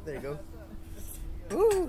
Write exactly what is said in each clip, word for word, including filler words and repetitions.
There you go. Woo.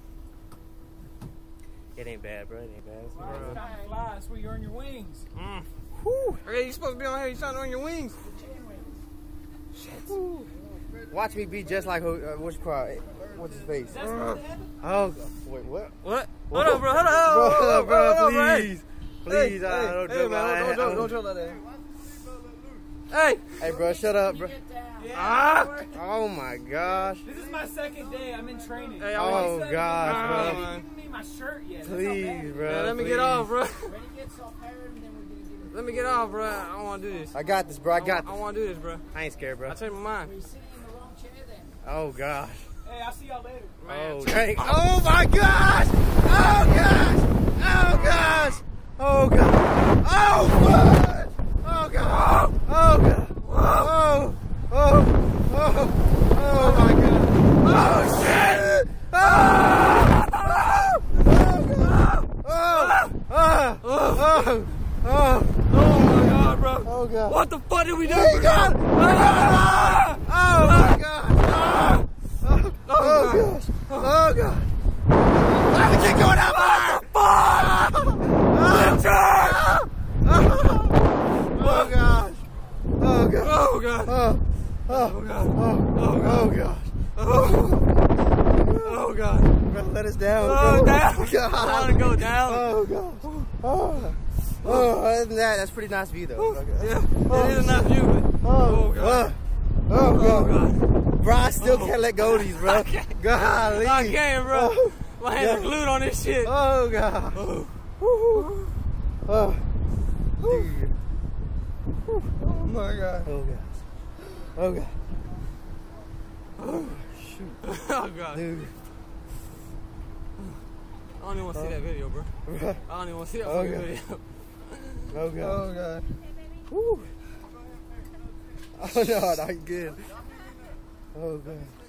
It ain't bad, bro. It ain't bad. It's Wow, it's time to fly. That's where you earn your wings. Mm. Woo. Okay, you supposed to be on here. You trying to earn your wings. Shit. Woo. Watch me be just like uh, what's called? What's his face? That's uh, oh, wait, what? What? What? Hold on, bro. Hold on. Bro, bro, Hold on, please. bro. Please, hey, I hey, don't hey, joke man, like don't, that. don't, don't joke like that. Hey. Hey, bro, shut up, bro. Yeah, Ah! Oh my gosh. This is my second day. I'm in training. Hey, oh gosh, gosh, bro. You haven't given me my shirt yet. Please, bro. Man, let me please. get off, bro. When it gets all paired, then we're gonna get it. Let me get off, bro. I don't want to do this. I got this, bro. I got I this. want to do this, bro. I ain't scared, bro. I changed my mind. We're sitting in the wrong chair then. Oh gosh. Hey, I'll see y'all later. Man, Oh, dang. Oh my gosh! Oh gosh! Oh gosh! Oh god! Oh god! Oh god! Oh god! Oh! Oh! Oh! Oh my god! Oh shit! Oh! Oh! Oh! Oh! Oh! Oh! Oh my god, bro. Oh god! What the fuck did we do? We got it! We got it! Oh my god! Oh! Oh gosh! Oh god! Why would you go that far? Fuck! Oh god! Oh gosh! Oh god! Oh god. Oh! Oh god! Oh! Oh gosh! Oh, oh god. Bro, let us down. Oh, bro. down. God. I want to go down. Oh gosh! Oh! Oh! Other than that, that's pretty nice view though. Yeah, it is a nice view, but Oh god. Oh god! Oh god. Bro, I still can't let go of these, bro. Golly. I can't, bro. Oh, My hands yeah. are glued on this shit. Oh god. Oh. Woo-hoo. Oh. Dude. Oh my god. Oh god. Oh god. Oh shoot. Oh god. Dude. I don't even want to see that video, bro. Bro. I don't even want to see that Oh, fucking God. video. Oh god. Oh god. Woo. Oh no, not good. Oh god.